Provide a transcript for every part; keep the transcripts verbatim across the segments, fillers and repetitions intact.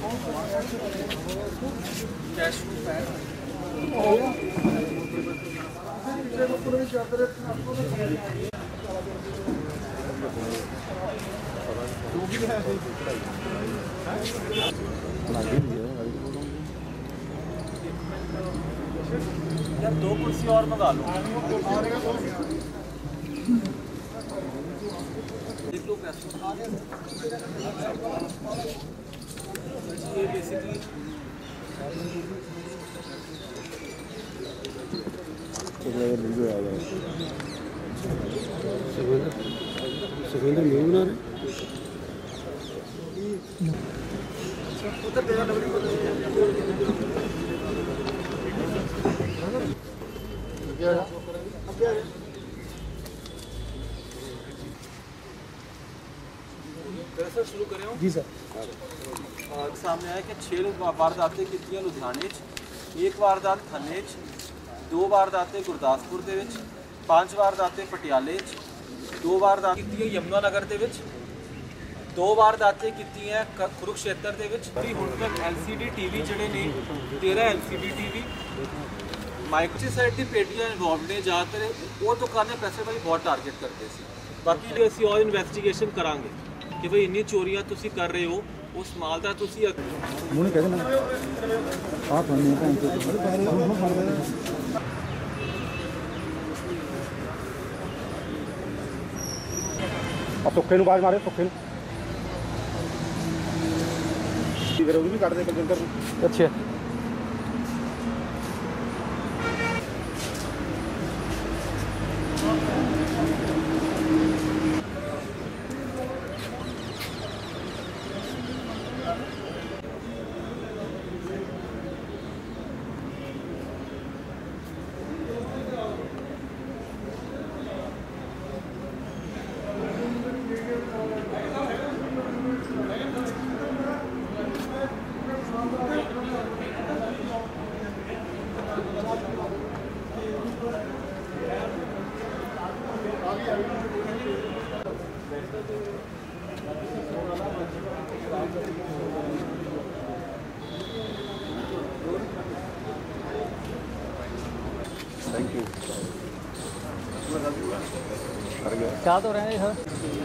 यार दो कुर्सी और मंगा लो। ये बेसिकली सुखविंदर नहीं बना रहे शुरू करें जी सर। सामने आया कि छः वारदातें की लुधियाने, एक वारदात खन्ने, दो वारदातें गुरदासपुर दे विच, पांच वारदातें पटियाले, दो वारदात की यमुनानगर दे विच, दो वारदातें की कुरुक्षेत्र दे विच। हुण तक L C D T V जिहड़े ने तेरह L C D T V microsite की पेटियां इन्वॉल्व ने। ज़्यादातर वो दुकानें पैसे भाई बहुत टारगेट करते सी। बाकी जो असीं और इन्वेस्टिगेशन करांगे कि भाई इन्नी चोरियां तुसीं कर रहे हो, उस माल का तुसीं मुझे कह देना आप सुखे बाज मारे सुखे भी कट दे। अच्छा थैंक यू। क्या तो रहे हैं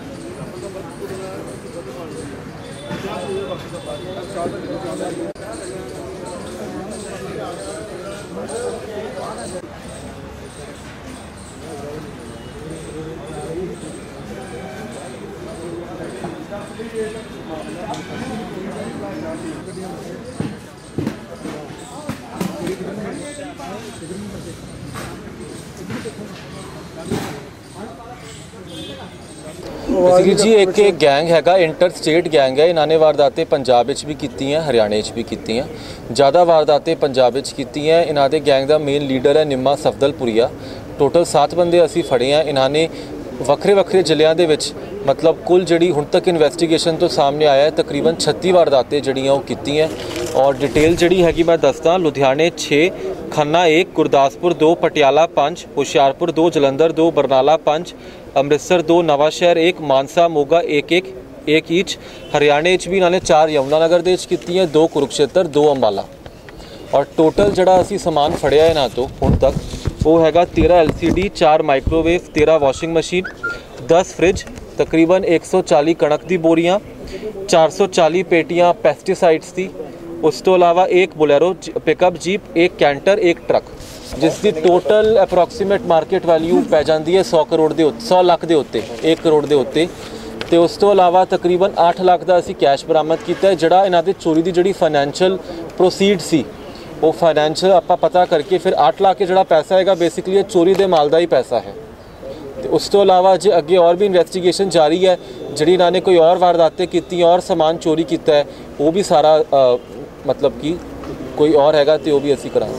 बेसिकली जी एक एक गैंग हैगा, इंटर स्टेट गैंग है। इन्होंने वारदातें पंजाब विच भी कीती हैं, हरियाणे भी कीती हैं। ज़्यादा वारदातें पंजाब विच कीती हैं। इन्हों के गैंग का मेन लीडर है निम्मा सफदलपुरिया। टोटल सात बंदे असी फड़े हैं। इन्होंने वक्रे वक्रे जिलियां दे विच मतलब कुल जी हुण तक इन्वेस्टिगेशन तो सामने आया है तकरीबन छत्ती वारदातें जड़ियाँ वो कीती हैं। और डिटेल जी हैगी मैं दसदा, लुधियाने छे, खन्ना एक, गुरदासपुर दो, पटियाला पाँच, हुशियारपुर दो, जलंधर दो, बरनाला पाँच, अमृतसर दो, नवाशहर एक, मानसा मोगा एक एक एक ईच। हरियाणे भी इन्होंने चार यमुनानगर दे कीती हैं, दो कुरुक्षेत्र, दो अंबाला। और टोटल जड़ा असी समान फड़िया इन्हां तो हुण तक वो हैगा तेरह एल सी डी, चार माइक्रोवेव, तेरह वॉशिंग मशीन, दस फ्रिज, तकरीबन एक सौ चाली कणक दी बोरियां, चार सौ चाली पेटियां पैसटीसाइड्स दी। उस तो अलावा एक बुलेरो पिकअप जीप, एक कैंटर, एक ट्रक, जिसकी टोटल अप्रोक्सीमेट मार्केट वैल्यू पै जाती है सौ करोड़ के सौ लाख के उत्ते, एक करोड़ के उत्ते। तो उस तो अलावा तकरीबन आठ लाख का असी कैश बरामद किया है। जड़ा इन्हां दे चोरी की जी फाइनैंशियल प्रोसीड सी वो फाइनैंशियल आप पता करके फिर आठ लाख के जोड़ा पैसा है बेसिकली चोरी के माल का ही पैसा है। तो उस तो अलावा जो अगे और भी इन्वेस्टिगेशन जारी है, जी इन्होंने कोई और वारदातें की और समान चोरी किया है वो भी सारा आ, मतलब कि कोई और हैगा तो वो भी असी करा।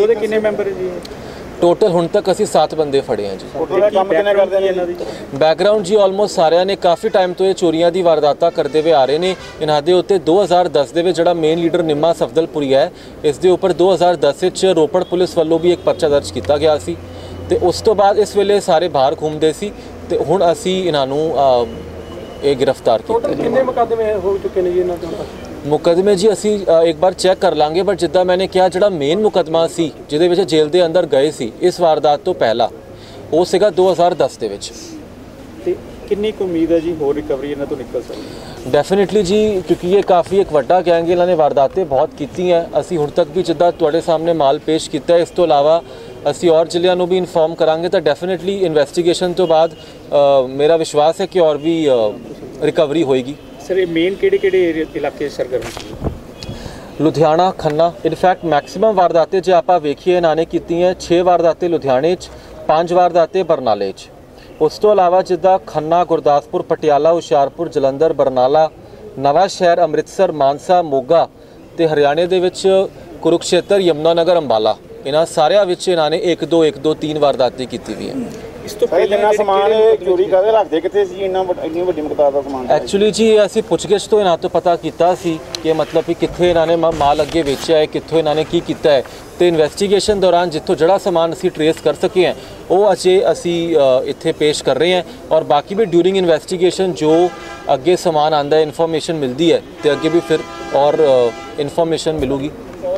टोटल हुण तक असी सात बंदे फड़े हैं जी। बैकग्राउंड जी ऑलमोस्ट सारे ने काफ़ी टाइम तो ये चोरियां की वारदातां करते हुए आ रहे हैं। इन्हां दे उत्ते दो हज़ार दस दे विच जिहड़ा मेन लीडर निम्मा सफदलपुरिया है, इस दे उपर दो हज़ार दस विच रोपड़ पुलिस वालों भी एक परचा दर्ज किया गया सी। ते उस तो बाद इस वेले सारे बाहर घूमते सी ते हुण असी इन्हां नूं ये गिरफ्तार किया। कितने मुकदमे हो चुके हैं जी इन्हां दे? ਮੁਕੱਦਮੇ ਜੀ ਅਸੀਂ ਅ, ਇੱਕ ਵਾਰ ਚੈੱਕ ਕਰ ਲਾਂਗੇ, ਬਟ ਜਿੱਦਾਂ ਮੈंने ਕਿਹਾ ਜਿਹੜਾ ਮੇਨ ਮੁਕੱਦਮਾ ਸੀ ਜਿਹਦੇ ਵਿੱਚ ਜੇਲ੍ਹ ਦੇ ਅੰਦਰ ਗਏ ਸੀ ਇਸ ਵਾਰਦਾਤ ਤੋਂ ਪਹਿਲਾਂ, ਉਹ ਸੀਗਾ ਦੋ ਹਜ਼ਾਰ ਦਸ ਦੇ ਵਿੱਚ। ਤੇ ਕਿੰਨੀ ਕੁ ਉਮੀਦ ਹੈ ਜੀ ਹੋਰ ਰਿਕਵਰੀ ਇਹਨਾਂ ਤੋਂ ਨਿਕਲ ਸਕਦੀ ਹੈ? ਡੈਫੀਨਿਟਲੀ ਜੀ, ਕਿਉਂਕਿ ਇਹ ਕਾਫੀ ਇੱਕ ਵੱਡਾ ਗੈਂਗ, ਇਹਨਾਂ ਨੇ ਵਾਰਦਾਤਾਂ ਬਹੁਤ ਕੀਤੀਆਂ। ਅਸੀਂ ਹੁਣ ਤੱਕ ਵੀ ਜਿੱਦਾਂ ਤੁਹਾਡੇ ਸਾਹਮਣੇ ਮਾਲ ਪੇਸ਼ ਕੀਤਾ, ਇਸ ਤੋਂ ਇਲਾਵਾ ਅਸੀਂ ਔਰ ਜ਼ਿਲ੍ਹਿਆਂ ਨੂੰ ਵੀ ਇਨਫੋਰਮ ਕਰਾਂਗੇ। ਤਾਂ ਡੈਫੀਨਿਟਲੀ ਇਨਵੈਸਟੀਗੇਸ਼ਨ ਤੋਂ ਬਾਅਦ ਅ, ਮੇਰਾ ਵਿਸ਼ਵਾਸ ਹੈ ਕਿ ਔਰ ਵੀ ਰਿਕਵਰੀ ਹੋਏਗੀ। ਸਰ ਇਹ ਮੇਨ ਕਿਹੜੇ ਕਿਹੜੇ ਇਲਾਕੇ ਸਰਗਰਮ ਸੀ? ਲੁਧਿਆਣਾ, ਖੰਨਾ, ਇਨਫੈਕਟ ਮੈਕਸਿਮਮ ਵਾਰਦਾਤਾਂ ਜੇ ਆਪਾਂ ਵੇਖੀਏ ਇਹਨਾਂ ਨੇ ਕੀਤੀਆਂ ਛੇ ਵਾਰਦਾਤਾਂ ਲੁਧਿਆਣੇ 'ਚ, ਪੰਜ ਵਾਰਦਾਤਾਂ ਬਰਨਾਲੇ 'ਚ। ਉਸ ਤੋਂ ਇਲਾਵਾ ਜਿੱਦਾਂ ਖੰਨਾ, ਗੁਰਦਾਸਪੁਰ, ਪਟਿਆਲਾ, ਹੁਸ਼ਿਆਰਪੁਰ, ਜਲੰਧਰ, ਬਰਨਾਲਾ, ਨਵਾਂ ਸ਼ਹਿਰ, ਅੰਮ੍ਰਿਤਸਰ, ਮਾਨਸਾ, ਮੋਗਾ ਤੇ ਹਰਿਆਣੇ ਦੇ ਵਿੱਚ ਕੁਰੂਕਸ਼ੇਤਰ, ਯਮੁਨਾਨਗਰ, ਅੰਬਾਲਾ, ਇਹਨਾਂ ਸਾਰਿਆਂ ਵਿੱਚ ਇਹਨਾਂ ਨੇ ਇੱਕ ਦੋ ਇੱਕ ਦੋ ਤਿੰਨ ਵਾਰਦਾਤਾਂ ਕੀਤੀ ਵੀ ਹੈ। ਇਸ ਤੋਂ ਪਹਿਲਾਂ ਜਿੰਨਾ ਸਮਾਨ ਚੋਰੀ ਕਰਦੇ ਰੱਖਦੇ ਕਿੱਥੇ ਸੀ? ਇੰਨਾ ਇੰਨੀ ਵੱਡੀ ਮਿਕਦਾਰ ਦਾ ਸਮਾਨ ਐਕਚੁਅਲੀ ਜੀ ਅਸੀਂ ਪੁੱਛਗਿੱਛ ਤੋਂ ਇਹਨਾਂ ਤੋਂ ਪਤਾ ਕੀਤਾ ਸੀ ਕਿ ਮਤਲਬ ਕਿ ਕਿੱਥੇ ਇਹਨਾਂ ਨੇ ਮਾਲ ਅੱਗੇ ਵੇਚਿਆ ਹੈ, ਕਿੱਥੋਂ ਇਹਨਾਂ ਨੇ ਕੀ ਕੀਤਾ ਹੈ। ਤੇ ਇਨਵੈਸਟੀਗੇਸ਼ਨ ਦੌਰਾਨ ਜਿੱਥੋਂ ਜਿਹੜਾ ਸਮਾਨ ਅਸੀਂ ਟਰੇਸ ਕਰ ਸਕੇ ਹਾਂ ਉਹ ਅਜੇ ਅਸੀਂ ਇੱਥੇ ਪੇਸ਼ ਕਰ ਰਹੇ ਹਾਂ। ਔਰ ਬਾਕੀ ਵੀ ਡਿਊਰਿੰਗ ਇਨਵੈਸਟੀਗੇਸ਼ਨ ਜੋ ਅੱਗੇ ਸਮਾਨ ਆਉਂਦਾ ਹੈ, ਇਨਫੋਰਮੇਸ਼ਨ ਮਿਲਦੀ ਹੈ ਤੇ ਅੱਗੇ ਵੀ ਫਿਰ ਔਰ ਇਨਫੋਰਮੇਸ਼ਨ ਮਿਲੂਗੀ।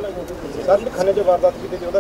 ਸਰ ਖੰਨੇ 'ਚ ਵਾਰਦਾਤ ਕੀਤੀ ਸੀ ਉਹਦਾ?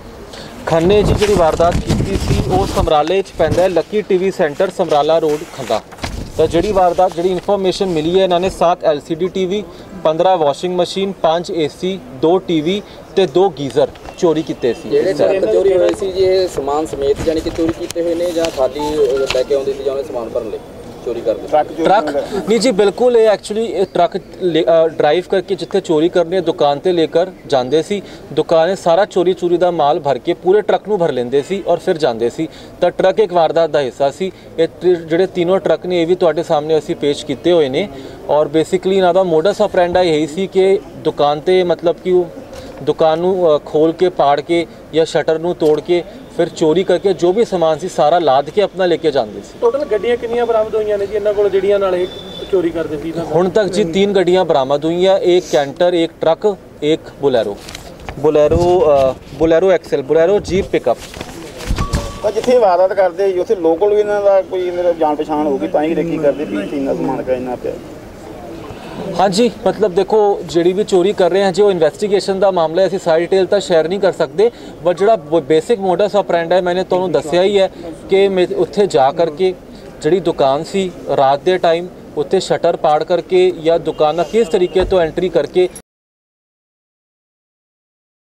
ਖੰਨੇ ਜੀ ਜਿਹੜੀ ਵਾਰਦਾਤ ਕੀਤੀ ਸੀ ਉਹ ਸਮਰਾਲੇ 'ਚ ਪੈਂਦਾ ਹੈ, lucky TV centre, Samrala road, Khanna. ਤਾਂ ਜਿਹੜੀ ਵਾਰਦਾਤ ਜਿਹੜੀ ਇਨਫੋਰਮੇਸ਼ਨ ਮਿਲੀ ਹੈ, ਇਹਨਾਂ ਨੇ ਸੱਤ ਐਲ ਸੀ ਡੀ ਟੀਵੀ, ਪੰਦਰਾਂ ਵਾਸ਼ਿੰਗ ਮਸ਼ੀਨ, ਪੰਜ ਏ ਸੀ, ਦੋ ਟੀਵੀ ਤੇ ਦੋ ਗੀਜ਼ਰ ਚੋਰੀ ਕੀਤੇ ਸੀ। ਜਿਹੜੇ ਟਰੱਕ ਚੋਰੀ ਹੋਏ ਸੀ ਜੀ, ਇਹ ਸਮਾਨ ਸਮੇਤ ਜਾਨੀ ਕਿ ਚੋਰੀ ਕੀਤੇ ਹੋਏ ਨੇ ਜਾਂ ਖਾਲੀ ਲੈ ਕੇ ਆਉਂਦੇ ਸੀ ਜਾਂ ਉਹਨੇ ਸਮਾਨ ਭਰਨ ਲਈ ਚੋਰੀ ਕਰਦੇ? ट्रक नहीं जी बिल्कुल, ये एक्चुअली ट्रक ड्राइव करके जिथे चोरी करनी है दुकान ते लेकर जाते सी, दुकाने सारा चोरी चोरी का माल भर के पूरे ट्रक नूं भर लेंदे सी और फिर जाते सी। तो ट्रक एक वारदात का हिस्सा सी। ਜਿਹੜੇ तीनों ट्रक ने ये भी तुहाडे सामने असी पेश किए हुए हैं। और बेसिकली इन्हां दा मोडस ऑपरेंडा यही सी कि दुकान ते मतलब कि दुकान नूं खोल के पाड़ के या शटर नूं तोड़ के फिर चोरी करके जो भी समान सी सारा लाद के अपना लेके जाते सी। टोटल गड्डियां कितनियां बरामद होईयां ने जी इन्हां कोल ਜਿਹੜੀਆਂ ਨਾਲ ਇਹ चोरी करते सी? हुण तक जी तीन गड्डियां बरामद हुई हैं, एक कैंटर, एक ट्रक, एक Bolero Bolero Bolero Excel, Bolero jeep pickup. ਤਾਂ ਜਿੱਥੇ ਵਾਰਦਾਤ ਕਰਦੇ ਜੀ ਉੱਥੇ ਲੋਕਲ ਵੀ ਇਹਨਾਂ ਦਾ ਕੋਈ ਇਹਨਾਂ ਦਾ ਜਾਣ ਪਛਾਣ ਹੋਊਗੀ ਤਾਂ ਹੀ ਰੇਕੀ ਕਰਦੇ ਵੀ ਇੱਥੇ ਇੰਨਾ ਸਮਾਨ ਪਿਆ ਇੰਨਾ ਪਿਆ। हाँ जी, मतलब देखो जी भी चोरी कर रहे हैं जो इन्वेस्टिगेशन का मामला है, असी सारी डिटेल तो शेयर नहीं कर सकते। बट जो बेसिक मोडस ऑपरेंडा है मैंने तुहानूं दस्सिया ही है कि मैं उत्थे जा करके जी दुकान सी रात के टाइम उत्थे शटर पाड़ करके या दुकान किस तरीके तो एंट्री करके